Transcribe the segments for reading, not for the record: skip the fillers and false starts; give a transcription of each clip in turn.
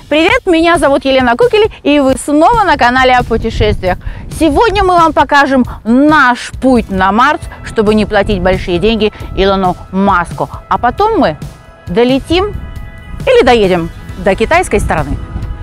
Привет, меня зовут Елена Кукель, и вы снова на канале о путешествиях. Сегодня мы вам покажем наш путь на Марс, чтобы не платить большие деньги Илону Маску. А потом мы долетим или доедем до китайской стороны.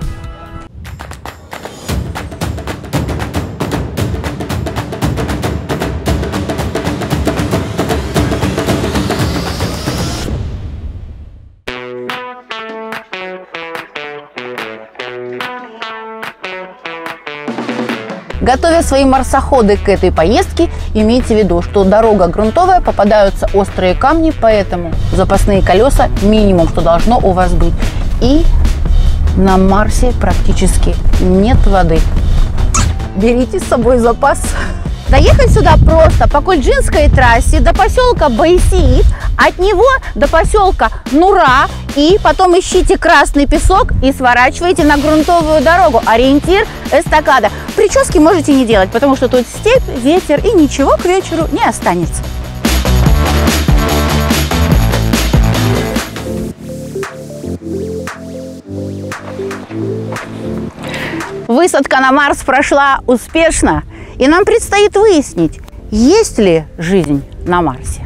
Готовя свои марсоходы к этой поездке, имейте в виду, что дорога грунтовая, попадаются острые камни, поэтому запасные колеса минимум, что должно у вас быть. И на Марсе практически нет воды. Берите с собой запас. Доехать сюда просто по Кульджинской трассе до поселка Байсиит, от него до поселка Нура, и потом ищите красный песок и сворачивайте на грунтовую дорогу. Ориентир – эстакада. Прически можете не делать, потому что тут степь, ветер и ничего к вечеру не останется. Высадка на Марс прошла успешно. И нам предстоит выяснить, есть ли жизнь на Марсе.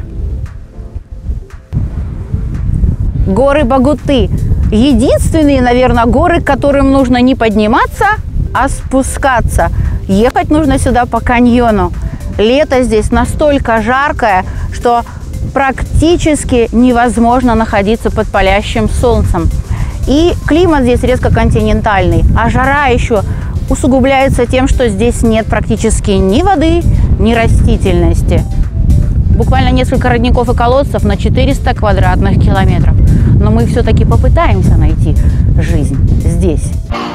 Горы Багуты – единственные, наверное, горы, к которым нужно не подниматься, а спускаться. Ехать нужно сюда по каньону. Лето здесь настолько жаркое, что практически невозможно находиться под палящим солнцем. И климат здесь резко континентальный, а жара еще усугубляется тем, что здесь нет практически ни воды, ни растительности. Буквально несколько родников и колодцев на 400 квадратных километров. Но мы все-таки попытаемся найти жизнь здесь.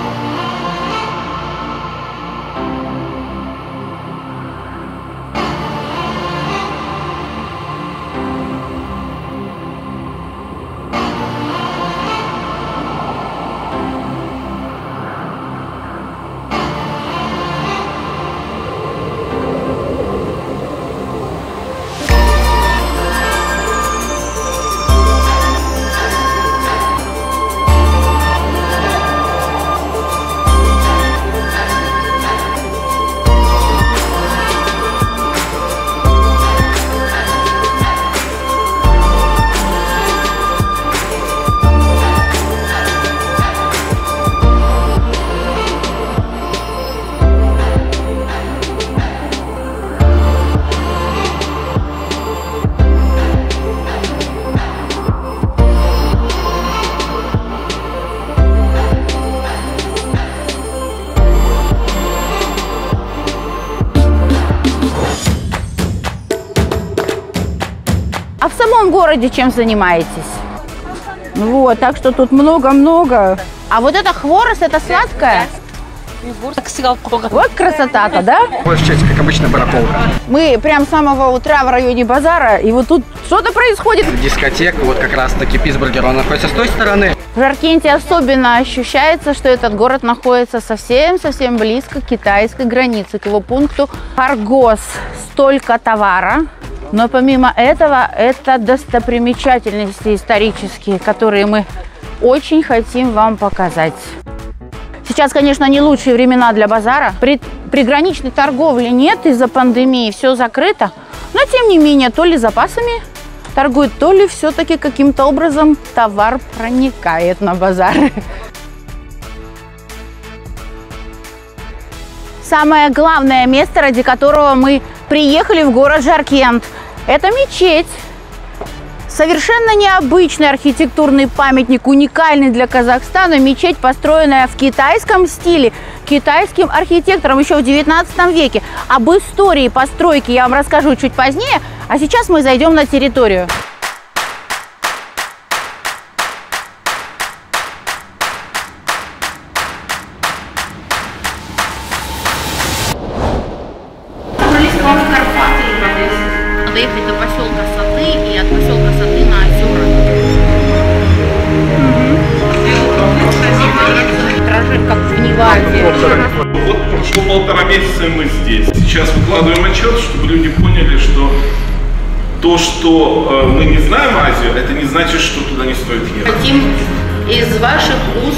А в самом городе чем занимаетесь? Вот, так что тут много-много. А вот это хворост, это сладкое? Вот красота-то, да? Большая часть, как обычно, барахолка. Мы прям с самого утра в районе базара, и вот тут что-то происходит. Дискотека, вот как раз таки Питтсбургер, он находится с той стороны. В Жаркенте особенно ощущается, что этот город находится совсем-совсем близко к китайской границе, к его пункту Харгос. Столько товара. Но помимо этого, это достопримечательности исторические, которые мы очень хотим вам показать. Сейчас, конечно, не лучшие времена для базара. Приграничной торговли нет из-за пандемии, все закрыто. Но, тем не менее, то ли запасами торгуют, то ли все-таки каким-то образом товар проникает на базар. Самое главное место, ради которого мы приехали в город Жаркент, это мечеть. Совершенно необычный архитектурный памятник, уникальный для Казахстана. Мечеть, построенная в китайском стиле, китайским архитектором еще в 19 веке. Об истории постройки я вам расскажу чуть позднее, а сейчас мы зайдем на территорию. Доехать до поселка Саты и от поселка Саты на озера. Дрожит как в Неваде. Вот прошло 1,5 месяца, и мы здесь. Сейчас выкладываем отчет, чтобы люди поняли, что то, что мы не знаем Азию, это не значит, что туда не стоит ехать. Хотим из ваших уст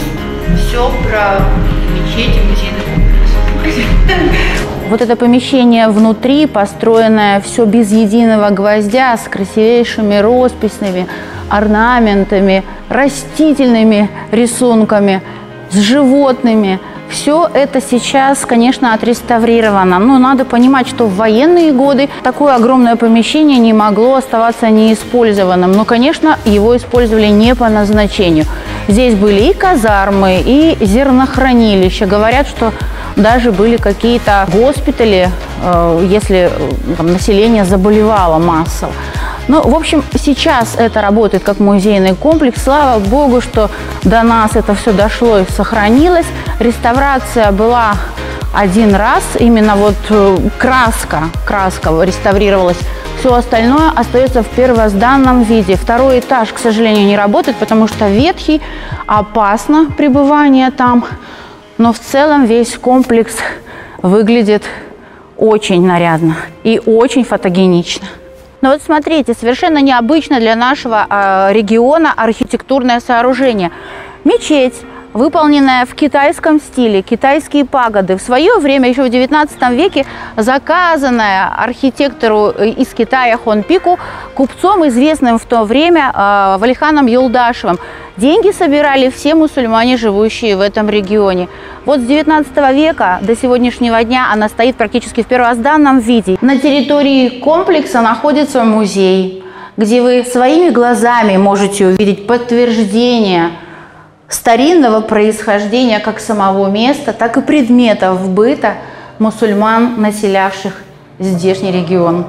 все про мечети, музейный комплекс. Вот это помещение внутри, построенное все без единого гвоздя, с красивейшими росписными орнаментами, растительными рисунками, с животными. Все это сейчас, конечно, отреставрировано. Но надо понимать, что в военные годы такое огромное помещение не могло оставаться неиспользованным. Но, конечно, его использовали не по назначению. Здесь были и казармы, и зернохранилища. Говорят, что даже были какие-то госпитали, если там население заболевало массово. Ну, в общем, сейчас это работает как музейный комплекс. Слава богу, что до нас это все дошло и сохранилось. Реставрация была один раз. Именно вот краска реставрировалась. Все остальное остается в первозданном виде. Второй этаж, к сожалению, не работает, потому что ветхий, опасно пребывание там. Но в целом весь комплекс выглядит очень нарядно и очень фотогенично. Но вот смотрите, совершенно необычно для нашего региона архитектурное сооружение. Мечеть, выполненная в китайском стиле, китайские пагоды. В свое время, еще в 19 веке, заказанная архитектору из Китая Хон Пику, купцом, известным в то время Валиханом Юлдашевым. Деньги собирали все мусульмане, живущие в этом регионе. Вот с 19 века до сегодняшнего дня она стоит практически в первозданном виде. На территории комплекса находится музей, где вы своими глазами можете увидеть подтверждение старинного происхождения как самого места, так и предметов быта мусульман, населявших здешний регион.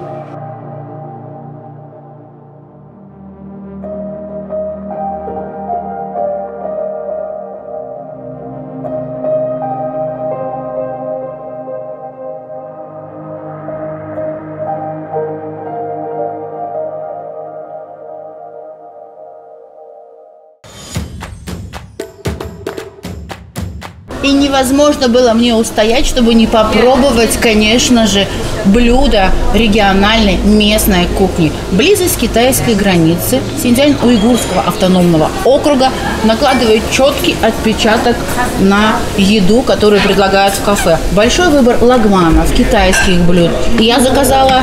И невозможно было мне устоять, чтобы не попробовать, конечно же, блюда региональной местной кухни. Близость китайской границы Синьцзянь-Уйгурского автономного округа накладывает четкий отпечаток на еду, которую предлагают в кафе. Большой выбор лагманов, китайских блюд. И я заказала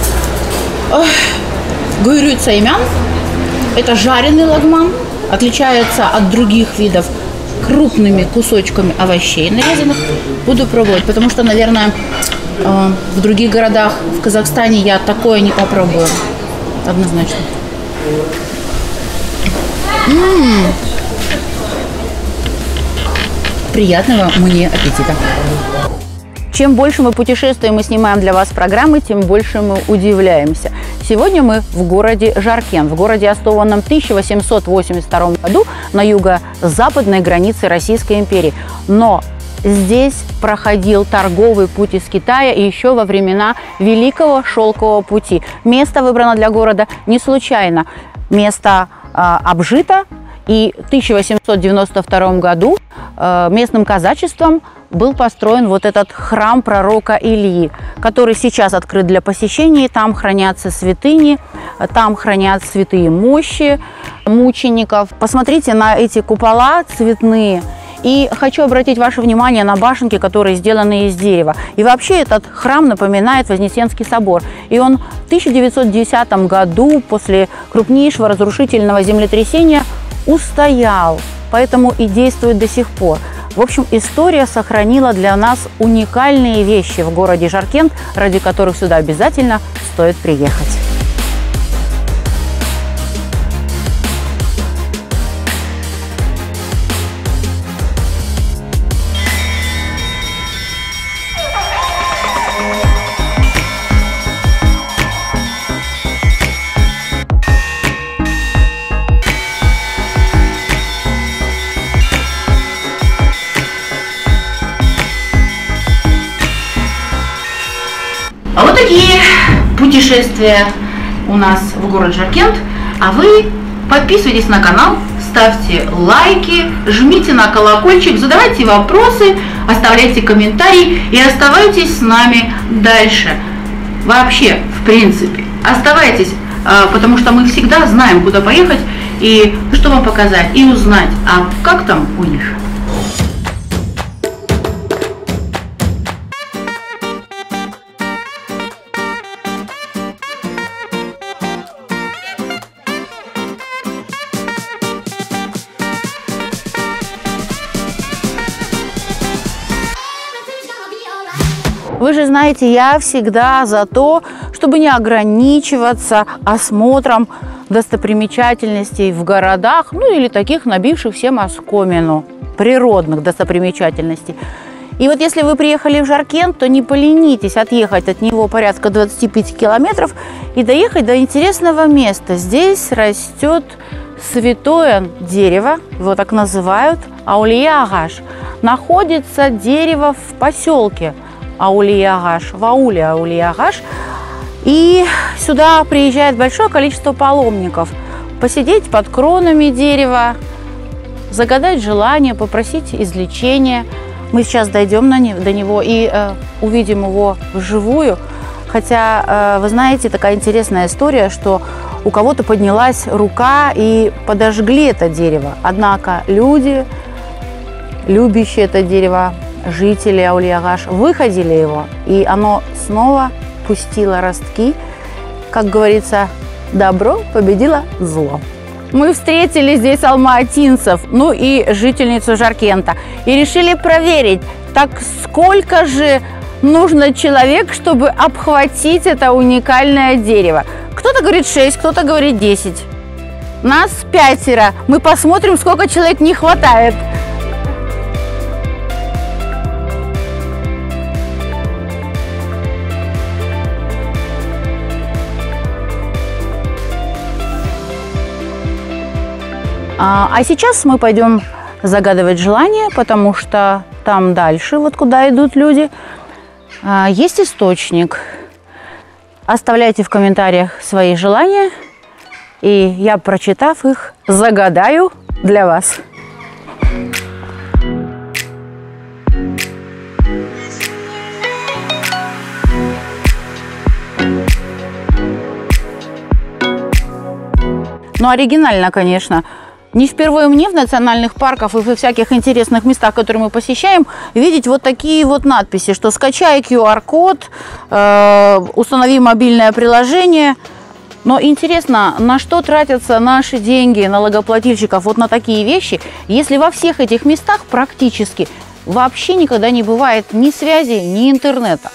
гуйрю цаймян. Это жареный лагман, отличается от других видов крупными кусочками овощей нарезанных. Буду пробовать, потому что, наверное, в других городах в Казахстане я такое не попробую. Однозначно. Приятного мне аппетита! Чем больше мы путешествуем и снимаем для вас программы, тем больше мы удивляемся. Сегодня мы в городе Жаркент, в городе, основанном в 1882 году на юго-западной границе Российской империи. Но здесь проходил торговый путь из Китая и еще во времена Великого Шелкового пути. Место выбрано для города не случайно. Место обжито, и в 1892 году местным казачеством был построен вот этот храм пророка Ильи, который сейчас открыт для посещения. Там хранятся святыни, там хранят святые мощи мучеников. Посмотрите на эти купола цветные. И хочу обратить ваше внимание на башенки, которые сделаны из дерева. И вообще этот храм напоминает Вознесенский собор. И он в 1910 году, после крупнейшего разрушительного землетрясения, устоял. Поэтому и действует до сих пор. В общем, история сохранила для нас уникальные вещи в городе Жаркент, ради которых сюда обязательно стоит приехать. А вот такие путешествия у нас в город Жаркент. А вы подписывайтесь на канал, ставьте лайки, жмите на колокольчик, задавайте вопросы, оставляйте комментарии и оставайтесь с нами дальше. Вообще, в принципе, оставайтесь, потому что мы всегда знаем, куда поехать и что вам показать, и узнать, а как там у них. Вы же знаете, я всегда за то, чтобы не ограничиваться осмотром достопримечательностей в городах, ну или таких набивших всем оскомину, природных достопримечательностей. И вот если вы приехали в Жаркент, то не поленитесь отъехать от него порядка 25 километров и доехать до интересного места. Здесь растет святое дерево, его так называют, Аулия-Агаш. Находится дерево в поселке Аулия-Агаш, в ауле Аулия-Агаш. И сюда приезжает большое количество паломников. Посидеть под кронами дерева, загадать желание, попросить излечения. Мы сейчас дойдем до него и увидим его вживую. Хотя, вы знаете, такая интересная история, что у кого-то поднялась рука и подожгли это дерево. Однако люди, любящие это дерево, жители Аулия-Агаш, выходили его, и оно снова пустило ростки. Как говорится, добро победило зло. Мы встретили здесь алматинцев, ну и жительницу Жаркента, и решили проверить, так сколько же нужно человек, чтобы обхватить это уникальное дерево. Кто-то говорит 6, кто-то говорит 10. Нас 5. Мы посмотрим, сколько человек не хватает. А сейчас мы пойдем загадывать желание, потому что там дальше, вот куда идут люди, есть источник. Оставляйте в комментариях свои желания, и я, прочитав их, загадаю для вас. Ну, оригинально, конечно. Не впервые мне в национальных парках и во всяких интересных местах, которые мы посещаем, видеть вот такие вот надписи, что скачай QR-код, установи мобильное приложение. Но интересно, на что тратятся наши деньги налогоплательщиков вот на такие вещи, если во всех этих местах практически вообще никогда не бывает ни связи, ни интернета.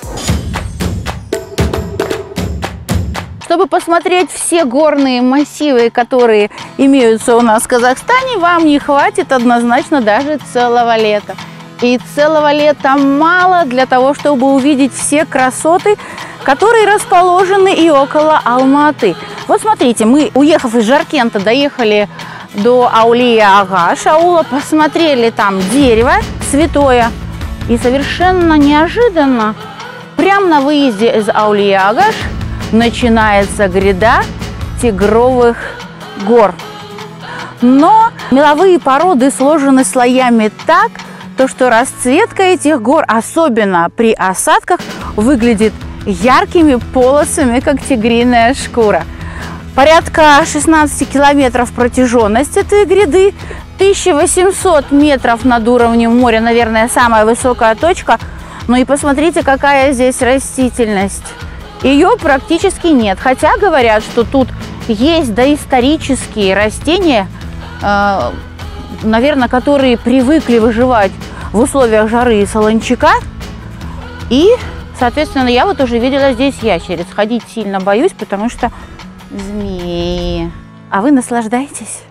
Чтобы посмотреть все горные массивы, которые имеются у нас в Казахстане, вам не хватит однозначно даже целого лета. И целого лета мало для того, чтобы увидеть все красоты, которые расположены и около Алматы. Вот смотрите, мы, уехав из Жаркента, доехали до Аулия-Агаш аула, посмотрели там дерево святое. И совершенно неожиданно, прямо на выезде из Аулия-Агаш, начинается гряда тигровых гор. Но меловые породы сложены слоями так, что расцветка этих гор, особенно при осадках, выглядит яркими полосами, как тигриная шкура. Порядка 16 километров протяженность этой гряды, 1800 метров над уровнем моря, наверное, самая высокая точка. Ну и посмотрите, какая здесь растительность. Ее практически нет, хотя говорят, что тут есть доисторические растения, наверное, которые привыкли выживать в условиях жары и солончака. И, соответственно, я вот уже видела здесь ящериц. Ходить сильно боюсь, потому что змеи. А вы наслаждайтесь.